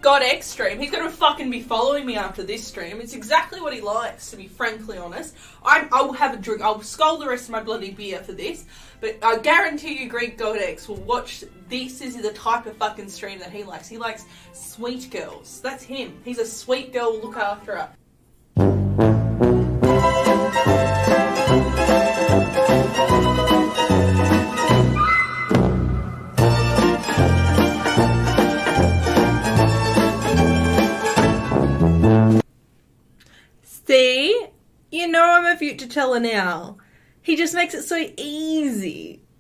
GreekGodx stream. He's going to fucking be following me after this stream. It's exactly what he likes, to be frankly honest. I will have a drink. I'll skull the rest of my bloody beer for this. But I guarantee you GreekGodx will watch this. Is the type of fucking stream that he likes. He likes sweet girls. That's him. He's a sweet girl. Look after her. See? You know I'm a future teller now. He just makes it so easy.